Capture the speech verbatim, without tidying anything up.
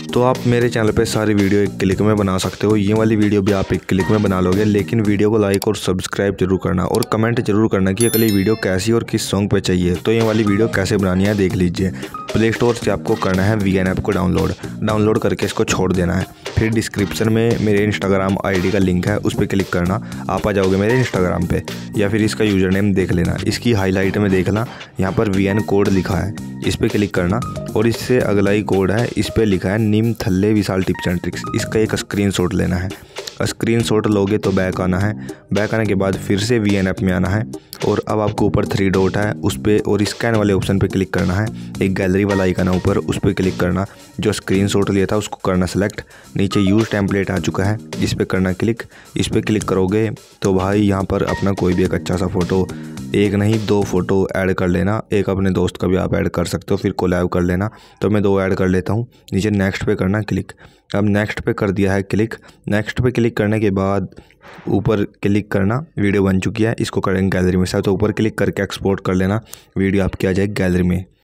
दोस्तों आप मेरे चैनल पे सारी वीडियो एक क्लिक में बना सकते हो। ये वाली वीडियो भी आप एक क्लिक में बना लोगे, लेकिन वीडियो को लाइक और सब्सक्राइब जरूर करना और कमेंट जरूर करना कि अगली वीडियो कैसी और किस सॉन्ग पे चाहिए। तो ये वाली वीडियो कैसे बनानी है देख लीजिए। प्ले स्टोर से आपको करना है वी एन ऐप को डाउनलोड डाउनलोड करके इसको छोड़ देना है। फिर डिस्क्रिप्शन में मेरे इंस्टाग्राम आईडी का लिंक है, उस पर क्लिक करना, आप आ जाओगे मेरे इंस्टाग्राम पे, या फिर इसका यूज़र नेम देख लेना। इसकी हाईलाइट में देखना, यहाँ पर वी एन कोड लिखा है, इस पर क्लिक करना और इससे अगला ही कोड है, इस पर लिखा है निम थल्ले विशाल टिप्स एंड ट्रिक्स। इसका एक स्क्रीनशॉट लेना है। स्क्रीनशॉट लोगे तो बैक आना है। बैक आने के बाद फिर से वी एन ऐप में आना है और अब आपको ऊपर थ्री डॉट है उस पर और स्कैन वाले ऑप्शन पे क्लिक करना है। एक गैलरी वाला आइकन है ऊपर, उस पर क्लिक करना। जो स्क्रीनशॉट लिया था उसको करना सेलेक्ट। नीचे यूज़ टेम्पलेट आ चुका है, इस पर करना क्लिक। इस पर क्लिक करोगे तो भाई यहाँ पर अपना कोई भी एक अच्छा सा फ़ोटो, एक नहीं दो फ़ोटो ऐड कर लेना। एक अपने दोस्त का भी आप ऐड कर सकते हो, फिर कोलैब कर लेना। तो मैं दो ऐड कर लेता हूँ। नीचे नेक्स्ट पे करना क्लिक। अब नेक्स्ट पे कर दिया है क्लिक। नेक्स्ट पे क्लिक करने के बाद ऊपर क्लिक करना, वीडियो बन चुकी है, इसको करेंगे गैलरी में से। तो ऊपर क्लिक करके एक्सपोर्ट कर लेना, वीडियो आपकी आ जाएगी गैलरी में।